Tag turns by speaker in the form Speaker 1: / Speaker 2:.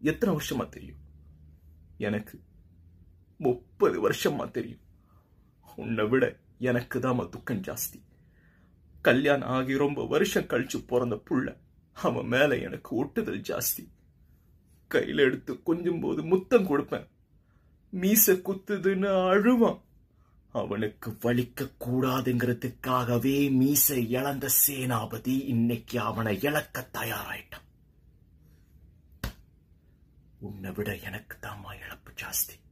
Speaker 1: எத்தனை வருஷமா தெரியும்? எனக்கு 30 வருஷமா தெரியும். உன்னை விட எனக்கு தான் துக்கம் ஜாஸ்தி. கல்யாணம் ஆகி ரொம்ப வருஷம் கழிச்சு பிறந்த புள்ள, அவன் மேல எனக்கு ஒட்டுதல் ஜாஸ்தி. கையில எடுத்து கொஞ்சம் போது முத்தம் கொடுப்பேன், மீச குத்துதுன்னு அழுவான். அவனுக்கு வலிக்க கூடாதுங்கிறதுக்காகவே மீசை இழந்த சேனாபதி இன்னைக்கு அவனை இழக்க தயாராயிட்டான். உன்னை விட எனக்கு தாமா இழப்பு ஜாஸ்தி.